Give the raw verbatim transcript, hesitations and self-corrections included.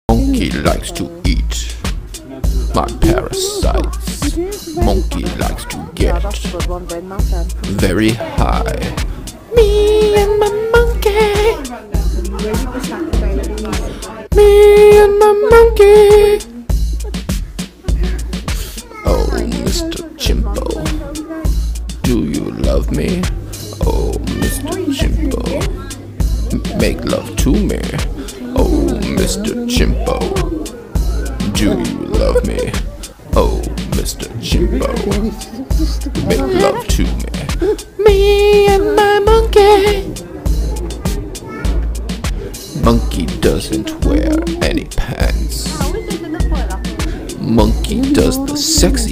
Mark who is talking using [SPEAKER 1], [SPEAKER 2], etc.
[SPEAKER 1] Monkey likes to eat my parasites. Monkey likes to get very high. Me and my monkey. Me and my monkey. Oh, Mister Chimpo, do you love me? Oh, Mister Chimpo, M- make love to me. Oh, Mister Chimpo, do you love me? Oh, Mister Chimpo, make love to me. Me and my monkey. Monkey doesn't wear any pants. Monkey does the sexy